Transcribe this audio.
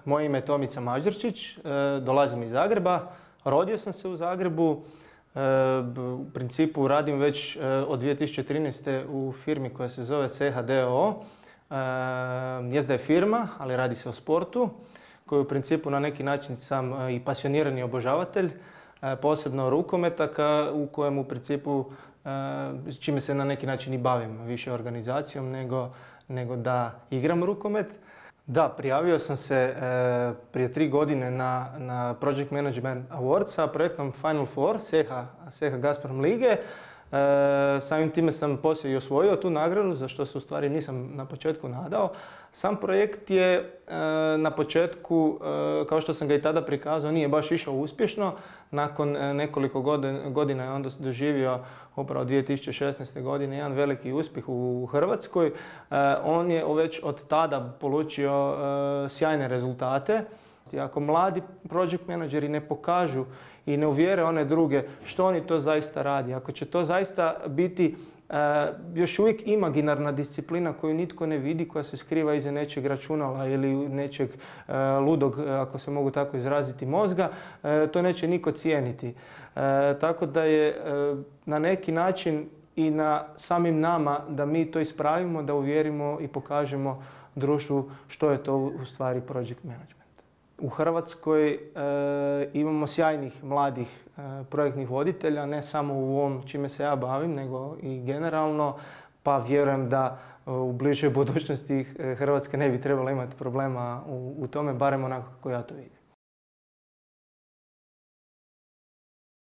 Moje ime je Tomica Mađurčić, dolazim iz Zagreba, rodio sam se u Zagrebu, u principu radim već od 2013. u firmi koja se zove CHDO. Jest da je firma, ali radi se o sportu, koju u principu na neki način sam i pasionirani obožavatelj, posebno rukometa u kojem u principu čime se na neki način i bavim, više organizacijom nego da igram rukomet. Da, prijavio sam se prije 3 godine na Project Management Awards sa projektom Final Four SEHA Gazprom lige. Samim time sam poslije i osvojio tu nagradu, za što se u stvari nisam na početku nadao. Sam projekt je na početku, kao što sam ga i tada prikazao, nije baš išao uspješno. Nakon nekoliko godina je onda doživio upravo 2016. godine jedan veliki uspjeh u Hrvatskoj. On je već od tada polučio sjajne rezultate. Ako mladi project menadžeri ne pokažu i ne uvjere one druge što oni to zaista radi, ako će to zaista biti još uvijek imaginarna disciplina koju nitko ne vidi, koja se skriva iza nečeg računala ili nečeg ludog, ako se mogu tako izraziti, mozga, to neće niko cijeniti. Tako da je na neki način i na samim nama da mi to ispravimo, da uvjerimo i pokažemo društvu što je to u stvari project management. U Hrvatskoj imamo sjajnih mladih projektnih voditelja, ne samo u ovom čime se ja bavim, nego i generalno, pa vjerujem da u bližoj budućnosti Hrvatska ne bi trebala imati problema u tome, barem onako kako ja to vidim.